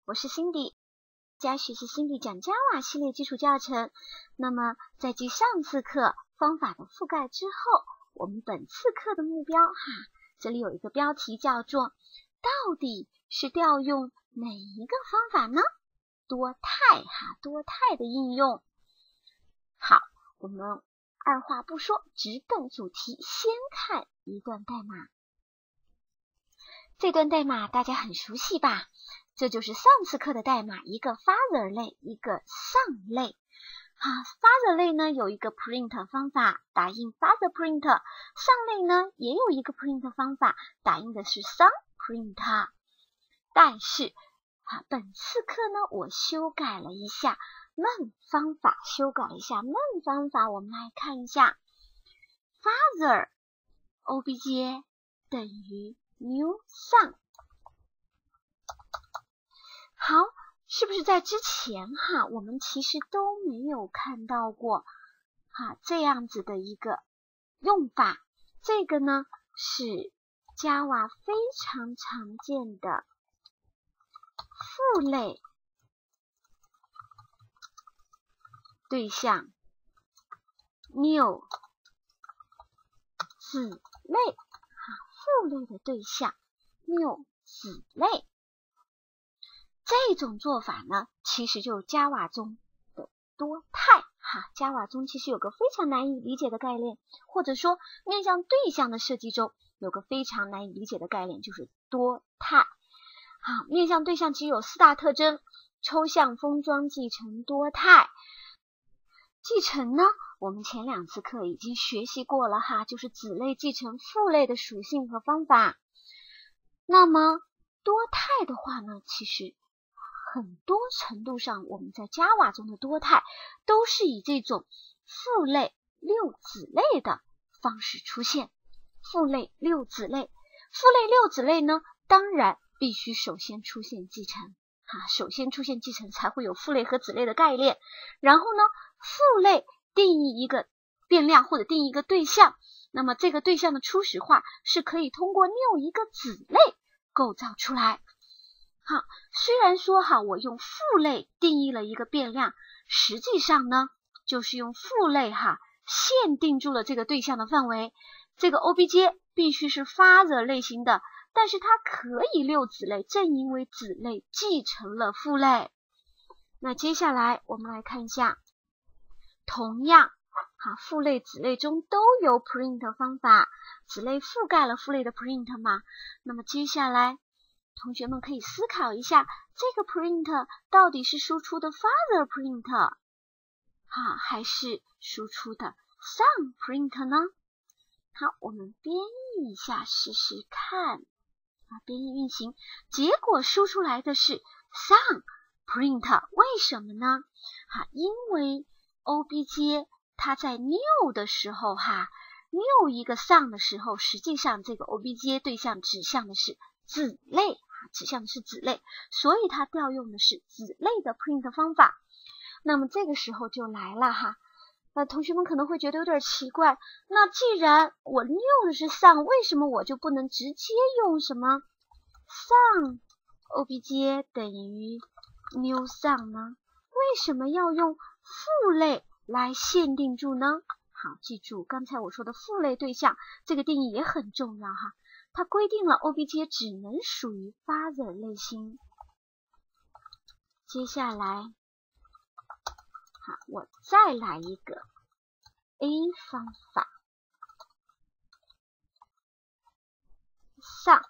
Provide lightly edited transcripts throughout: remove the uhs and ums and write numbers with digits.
我是 Cindy， 大家学习 Cindy 讲 Java 系列基础教程。那么在继上次课方法的覆盖之后，我们本次课的目标这里有一个标题叫做到底是调用哪一个方法呢？多态多态的应用。好，我们二话不说，直奔主题，先看一段代码。这段代码大家很熟悉吧？这就是上次课的代码，一个 father 类，一个 son 类。father 类呢有一个 print 方法，打印 father print。son 类呢也有一个 print 方法，打印的是 son print。但是本次课呢我修改了一下闷方法，我们来看一下 father obj 等于 new son。好，是不是在之前我们其实都没有看到过这样子的一个用法？这个呢是 Java 非常常见的父类对象 new 子类，父类的对象 new 子类。这种做法呢，其实就是 Java 中的多态。Java 中其实有个非常难以理解的概念，或者说面向对象的设计中有个非常难以理解的概念，就是多态。面向对象其实有4大特征：抽象、封装、继承、多态。继承呢，我们前2次课已经学习过了就是子类继承父类的属性和方法。那么多态的话呢，其实很多程度上我们在 Java 中的多态都是以这种父类6子类的方式出现。父类6子类呢，当然必须首先出现继承才会有父类和子类的概念。然后呢，父类定义一个变量或者定义一个对象，那么这个对象的初始化是可以通过new一个子类构造出来。虽然说我用父类定义了一个变量，实际上呢就是用父类限定住了这个对象的范围。这个 obj 必须是 father 类型的，但是它可以6子类，正因为子类继承了父类。那接下来我们来看一下，同样父类子类中都有 print 方法，子类覆盖了父类的 print 嘛。那么接下来同学们可以思考一下，这个 print 到底是输出的 father print 还是输出的 son print 呢？好，我们编译一下试试看。编译运行，结果输出来的是 son print。 为什么呢？因为 obj 它在 new 的时候new 一个 son 的时候，实际上这个 obj 对象指向的是子类，所以它调用的是子类的 print 方法。那么这个时候就来了同学们可能会觉得有点奇怪，那既然我 new 的是 son， 为什么我就不能直接用什么 son obj 等于 new son 呢？为什么要用父类来限定住呢？好，记住刚才我说的父类对象这个定义也很重要它规定了 obj 只能属于 father 类型。接下来我再来一个 A 方法 son。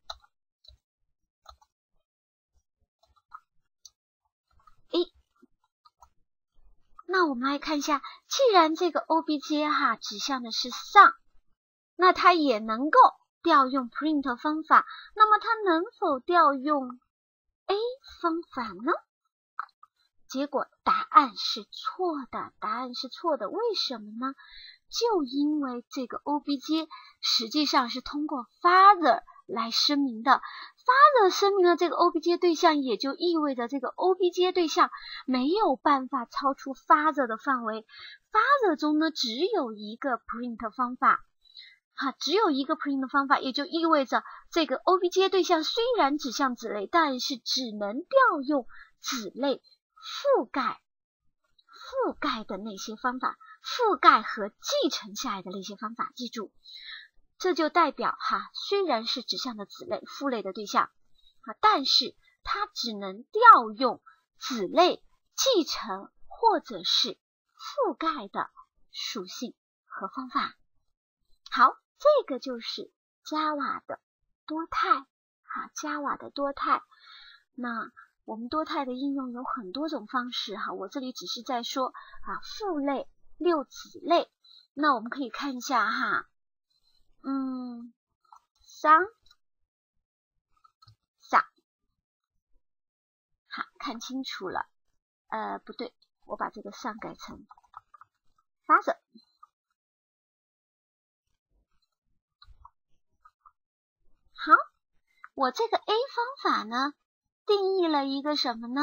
那我们来看一下，既然这个 obj 指向的是 son， 那它也能够调用 print 方法，那么它能否调用 A 方法呢？结果答案是错的。为什么呢？就因为这个 obj 实际上是通过 father 来声明的， father 声明了这个 obj 对象，也就意味着这个 obj 对象没有办法超出 father 的范围。 father 中呢只有一个 print 方法，也就意味着这个 OBJ 对象虽然指向子类，但是只能调用子类覆盖的那些方法，覆盖和继承下来的那些方法，记住，这就代表虽然是指向的子类父类的对象但是它只能调用子类继承或者是覆盖的属性和方法。好，这个就是 Java 的多态Java 的多态。那我们多态的应用有很多种方式我这里只是在说父类6子类。那我们可以看一下3好，看清楚了。不对，我把这个上改成 father。好，我这个 A 方法呢，定义了一个什么呢？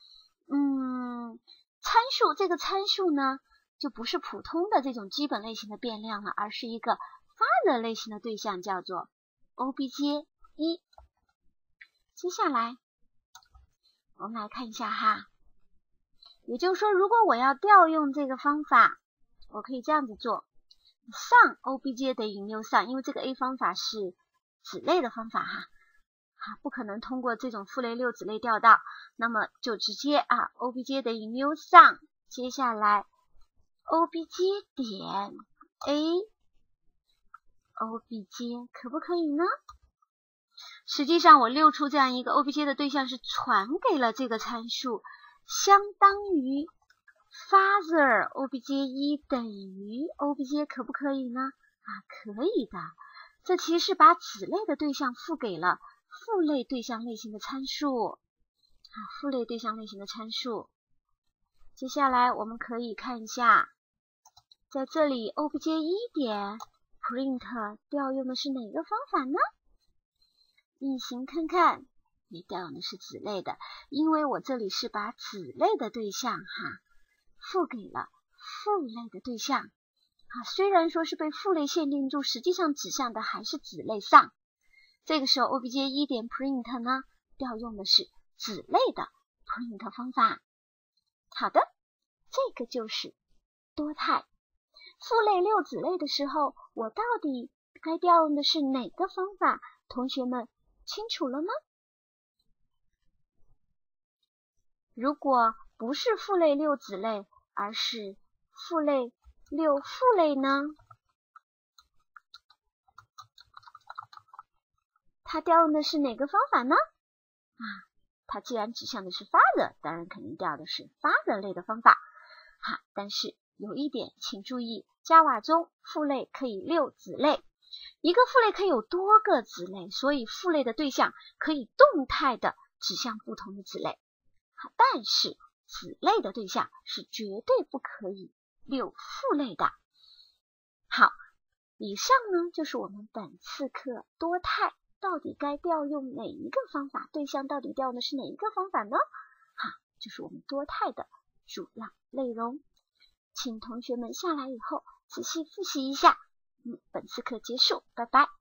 参数，这个参数呢，就不是普通的这种基本类型的变量了，而是一个 father 类型的对象，叫做 obj1。接下来我们来看一下也就是说，如果我要调用这个方法，我可以这样子做：sum obj 等于 new sum， 因为这个 A 方法是子类的方法不可能通过这种父类6子类调到，那么就直接obj 等于 new sum， 接下来 obj 点 A obj 可不可以呢？实际上我溜出这样一个 obj 的对象是传给了这个参数，相当于 father obj1 等于 obj 可不可以呢？可以的。这其实是把子类的对象赋给了父类对象类型的参数父类对象类型的参数。接下来我们可以看一下，在这里 obj1 点 print 调用的是哪个方法呢？运行看看，你调用的是子类的，因为我这里是把子类的对象赋给了父类的对象虽然说是被父类限定住，实际上指向的还是子类上。这个时候 obj1 点 print 呢，调用的是子类的 print 方法。好的，这个就是多态。父类6子类的时候，我到底该调用的是哪个方法？同学们清楚了吗？如果不是父类6子类，而是父类6父类呢？它调用的是哪个方法呢？它既然指向的是 father， 当然肯定调的是 father 类的方法。但是有一点请注意， Java 中父类可以6子类，一个父类可以有多个子类，所以父类的对象可以动态的指向不同的子类。但是子类的对象是绝对不可以6父类的。好，以上呢就是我们本次课多态到底该调用哪一个方法，对象到底调用的是哪一个方法呢？就是我们多态的主要内容。请同学们下来以后仔细复习一下。本次课结束，拜拜。